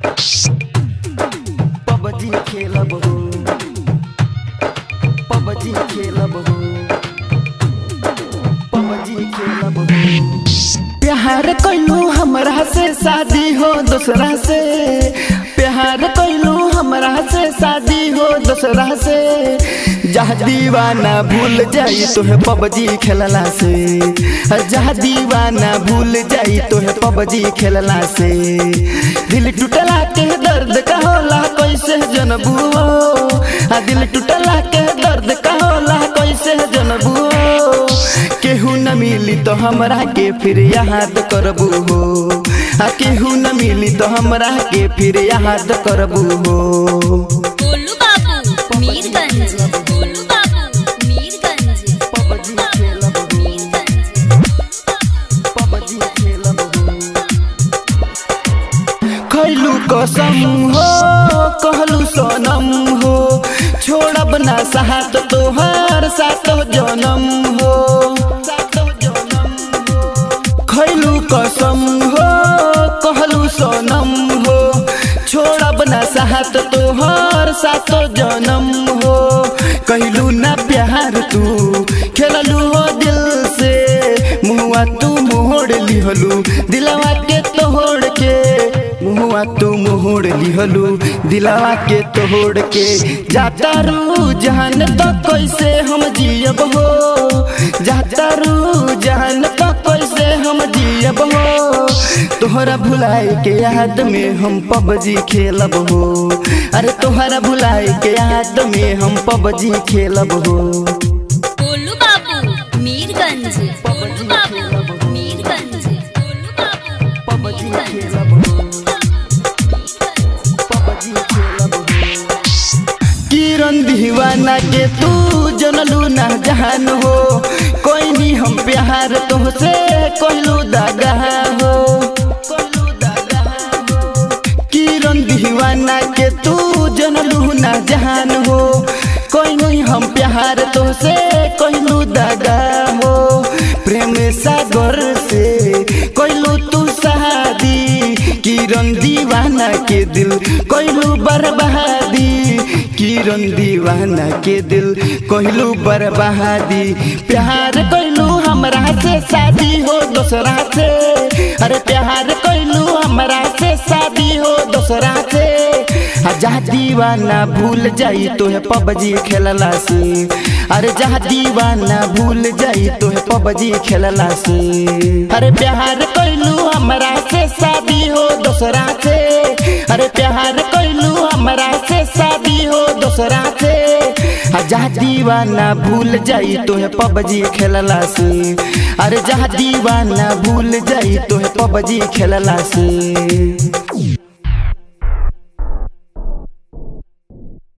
PUBG खेलब हो, PUBG खेलब हो, पबजी खेलब हो। प्यार कैलू हमरा से शादी हो दूसरा से, प्यार कैलू हमरा से शादी हो दूसरा से। जहाँ दीवाना भूल जाई तोहे पबजी खेलला से, जहाँ दीवाना भूल जाई तोहे पबजी खेलला से। दिल टूटला के दर्द का होला कैसे जनबू, दिल टूटला के दर्द का होला कैसे जनबू। केहू न मिली तो हमरा के फिर याद करबू हो, केहू न मिली तो हमरा के फिर याद करबू हो। गोलू बाबू मीरगंज, गोलू बाबू मीरगंज। पबजी खेलब हो, पबजी खेलब हो। खैलू कसम हो कहलू सनम हो, छोड़ब ना साथ तोहार सातो जन्म हो। खैलू कसम हो कहलू सनम हो, छोड़ब ना साथ तोहार सातो जन्म हो। कहलू ना प्यार तू खेललू हो दिल से, मुहुआ तू मोड़ लिहलू दिलवा के तोड़ के, मुहुआ तू मोड़ लिहलू दिलवा के तोड़ के। जाता रू जहान तो कैसे हम जियब हो, जाता रू जहान तो कैसे हम जियब हो। तोहरा भुलाए के याद में हम पबजी खेलब हो, अरे तोहरा भुलाए के याद में हम पबजी खेलब हो। गोलू बाबू मीरगंज, गोलू बाबू मीरगंज, गोलू बाबू पबजी खेलब हो, पबजी खेलब हो। किरण दीवाना के तू जनलू ना जहान हो, कोई नहीं हम प्यार तुमसे कहलू दागा हो। किरण दीवाना के तू जनलू ना जहान हो, कोई नहीं हम प्यार तुमसे कहलू दागा हो। प्रेम सागर से कहलू तू शादी, किरण दीवाना के दिल कहलू बर्बादी, किरण दीवाना के दिल कहलू बर्बादी। प्यार कैलू हमरा से शादी हो दूसरा से, अरे प्यार कैलू हमरा से शादी हो दूसरा से। जहाँ दीवाना भूल जाई तोहे पबजी खेलला से, अरे जहाँ दीवाना भूल जाई तोहे पबजी खेलला से। अरे प्यार कैलू हमरा से शादी हो दूसरा से, अरे प्यार कैलू हमरा से शादी हो दूसरा से। जहाँ दीवाना भूल जाई तोहे पबजी खेलला से, अरे जहाँ दीवाना भूल जाई तोहे पबजी खेलला से।